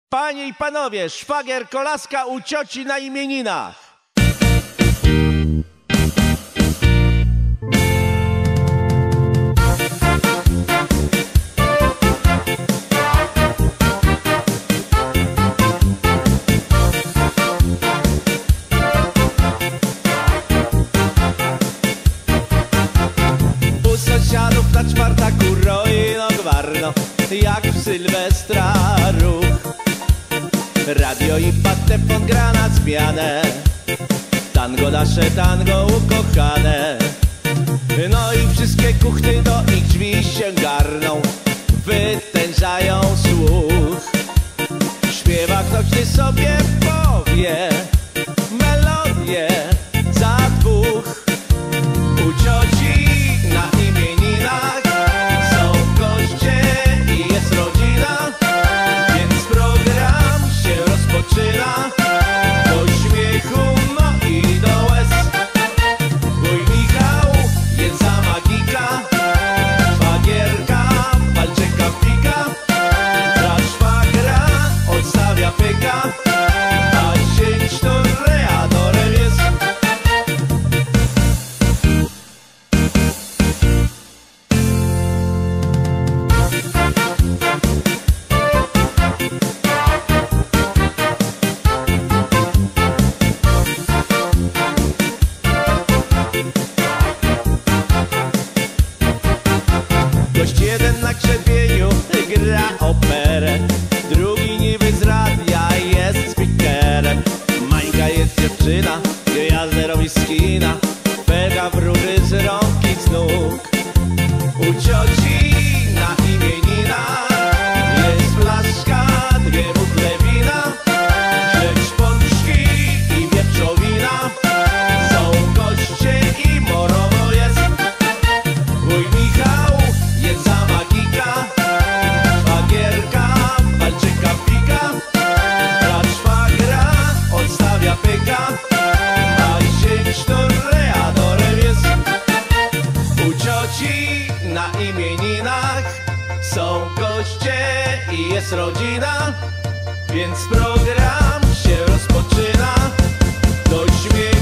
Panie i panowie, szwagier kolaska u cioci na imieninach. U sąsiadów na czwartaku roi no gwarno, jak w Sylwestra ruch. Radio i patefon gra na zmianę, tango nasze, tango ukochane. No i wszystkie kuchny do ich drzwi się garną, wytężają słuch. Śpiewa ktoś, ty sobie powie melodię za dwóch. U cioci na imieninach są goście i jest rodzina, więc program się rozpoczyna. Do śmiechu, no i do łez. Wuj Michał jest za magika, szwagierka palczyka pika. Dla szwagra odstawia pyka, a zięć to readorem jest. Gość jeden na grzebieniu gra operę, drugi niby z radia jest speakerem. Mańka jest dziewczyna, gwiazdę robi z kina, pega wróży z rąk i z nóg. U cioci na imieninach jest flaszka, dwie butle wina, śledź pączki i wieprzowina. Są goście i morowo jest. Wuj Michał jest za magika, szwagierka palczyka pika. Brat szwagra odstawia pyka, a zięć to readorem jest. U cioci na imieninach są goście i jest rodzina, więc program się rozpoczyna. Do śmiechu